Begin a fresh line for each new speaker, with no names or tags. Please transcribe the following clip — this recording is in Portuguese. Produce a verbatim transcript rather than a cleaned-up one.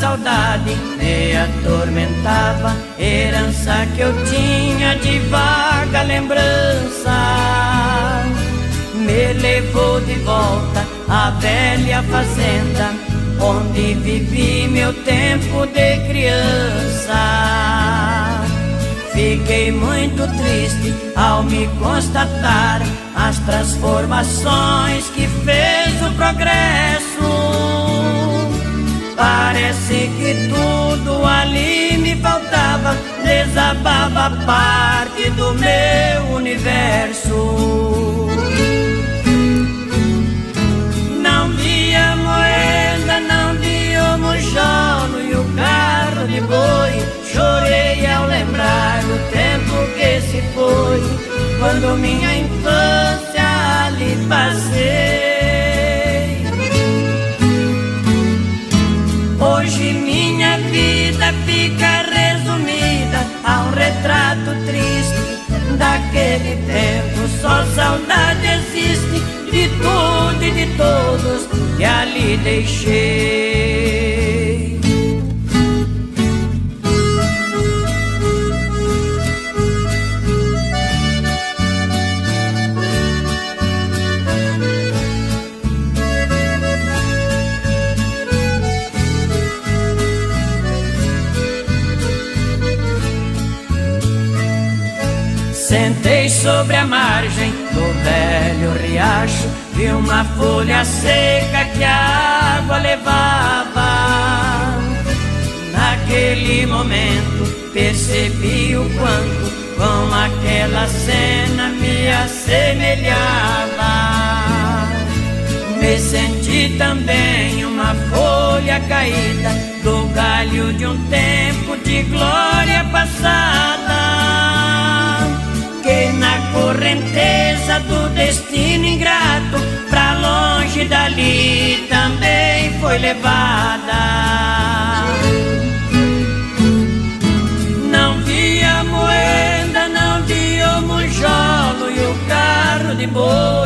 saudade me atormentava, herança que eu tinha de vaga lembrança, me levou de volta à velha fazenda, onde vivi meu tempo de criança. Fiquei muito triste ao me constatar as transformações que fez o progresso. Parece que tudo ali me faltava, desabava parte do meu universo. Não vi a moeda, não vi o mojolo e o carro de boi. Chorei ao lembrar o tempo que se foi, quando minha infância ali passei. Hoje minha vida fica resumida a um retrato triste daquele tempo. Só saudade existe de tudo e de todos que ali deixei. Sentei sobre a margem do velho riacho, vi uma folha seca que a água levava. Naquele momento percebi o quanto com aquela cena me assemelhava. Me senti também uma folha caída do galho de um tempo de glória passada, que na correnteza do destino ingrato pra longe dali também foi levada. Não vi a moeda, não vi o mojolo e o carro de boi.